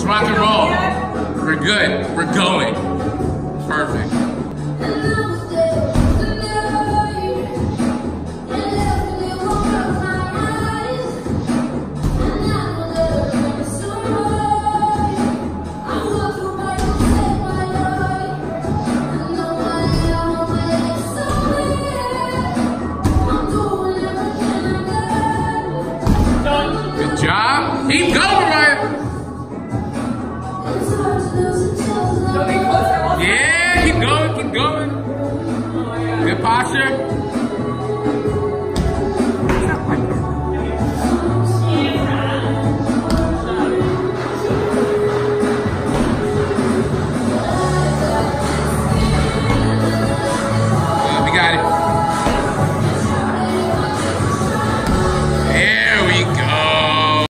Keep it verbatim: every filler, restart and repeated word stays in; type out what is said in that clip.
rock and roll. We're good. We're going. Perfect. Good job. Keep going, Mariah. Yeah, keep going, keep going. Good posture.